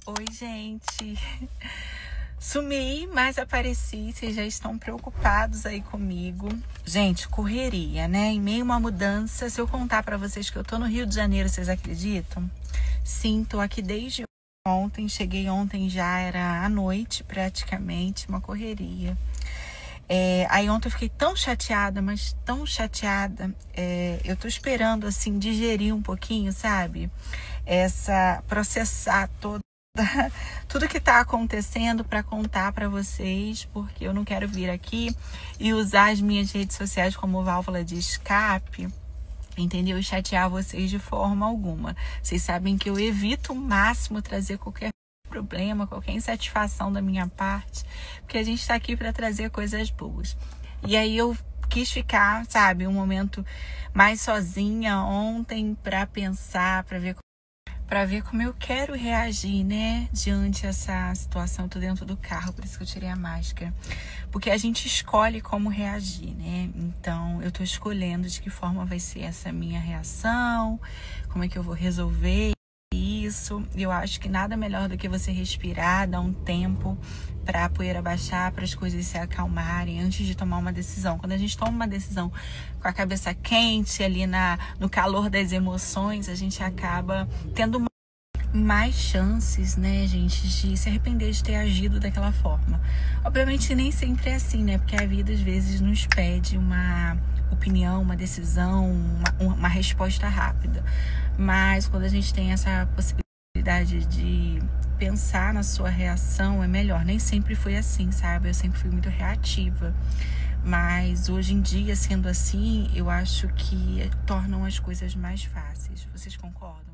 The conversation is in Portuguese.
Oi, gente. Sumi, mas apareci. Vocês já estão preocupados aí comigo. Gente, correria, né? Em meio a uma mudança. Se eu contar pra vocês que eu tô no Rio de Janeiro, vocês acreditam? Sim, tô aqui desde ontem. Cheguei ontem, já era à noite praticamente. Uma correria. Aí ontem eu fiquei tão chateada, mas tão chateada. Eu tô esperando, assim, digerir um pouquinho, sabe? Processar tudo que tá acontecendo para contar para vocês, porque eu não quero vir aqui e usar as minhas redes sociais como válvula de escape, entendeu? E chatear vocês de forma alguma. Vocês sabem que eu evito o máximo trazer qualquer problema, qualquer insatisfação da minha parte, porque a gente tá aqui para trazer coisas boas. E aí eu quis ficar, sabe, um momento mais sozinha ontem para pensar, para ver como eu quero reagir, né, diante dessa situação. Eu tô dentro do carro, por isso que eu tirei a máscara. Porque a gente escolhe como reagir, né? Então, eu tô escolhendo de que forma vai ser essa minha reação, como é que eu vou resolver isso. Eu acho que nada melhor do que você respirar, dar um tempo para a poeira baixar, para as coisas se acalmarem antes de tomar uma decisão. Quando a gente toma uma decisão com a cabeça quente, ali no calor das emoções, a gente acaba tendo mais chances, né, gente, de se arrepender de ter agido daquela forma. Obviamente nem sempre é assim, né, porque a vida às vezes nos pede uma opinião, uma decisão, uma resposta rápida. Mas quando a gente tem essa possibilidade de pensar na sua reação, é melhor. Nem sempre foi assim, sabe? Eu sempre fui muito reativa. Mas hoje em dia, sendo assim, eu acho que tornam as coisas mais fáceis. Vocês concordam?